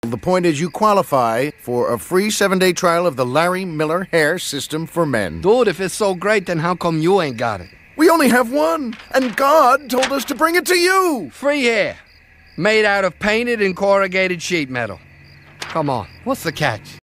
The point is you qualify for a free 7-day trial of the Larry Miller Hair System for Men. Dude, if it's so great, then how come you ain't got it? We only have one, and God told us to bring it to you. Free hair. Made out of painted and corrugated sheet metal. Come on, what's the catch?